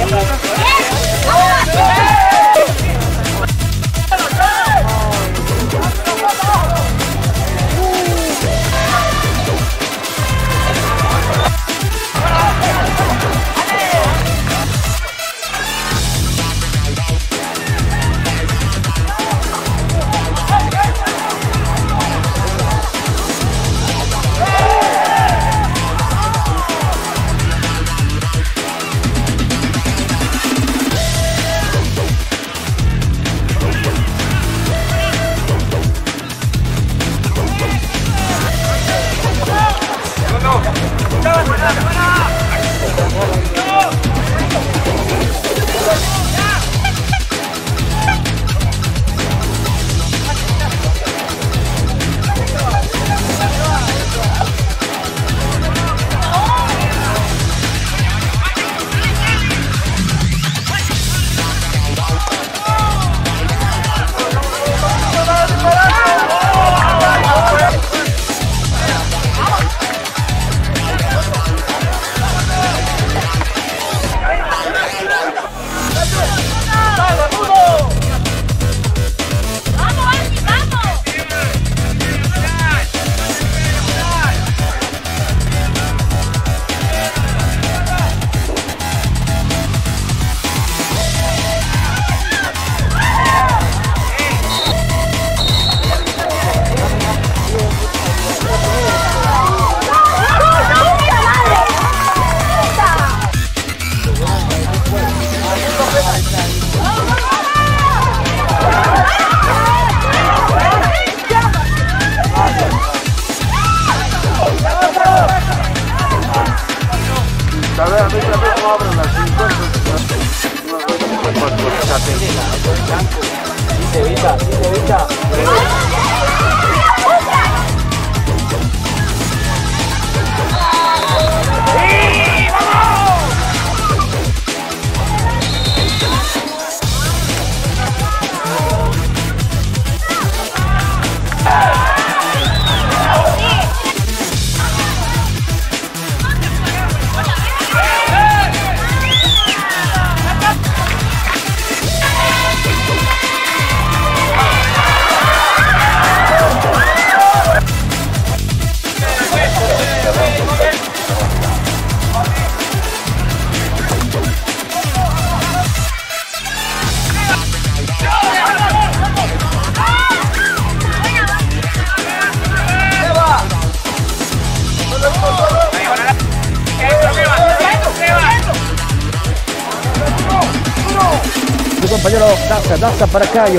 Compañero Daza para acá,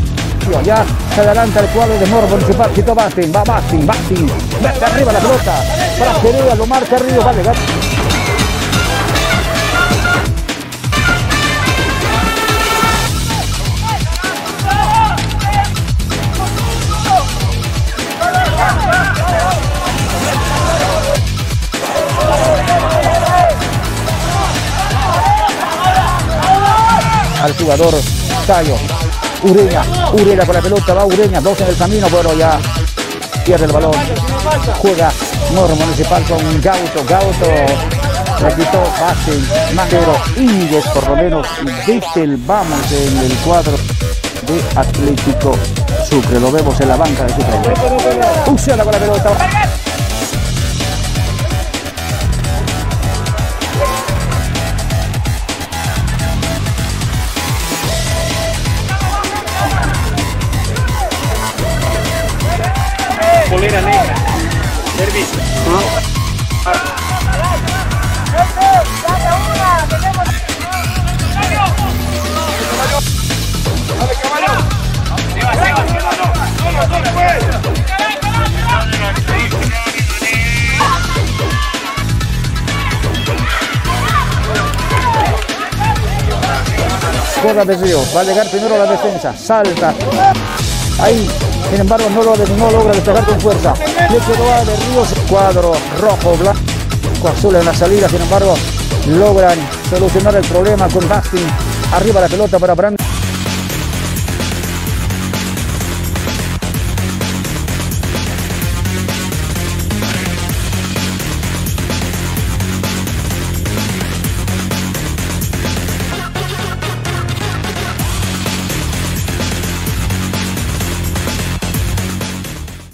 ya se adelanta el cuadro de Morro Municipal, quitó Bastin, va Bastin, mete arriba la pelota, para Querida, lo marca Río, va a llegar. Al jugador Tayo, Ureña con la pelota, va Ureña, 2 en el camino, pero ya pierde el balón, juega Morro Municipal con Gauto, le quitó Bastin, Manguero, Íñiguez por lo menos, Dittel, vamos en el cuadro de Atlético Sucre, lo vemos en la banca de Sucre, funciona con la pelota. Polera negra, servicio. Corra de Río, va a llegar primero la defensa, salta, ahí, sin embargo no logra despegar con fuerza, le quedó a De Ríos, cuadro rojo, blanco, azul en la salida, sin embargo logran solucionar el problema con Bastin, arriba la pelota para Brandon.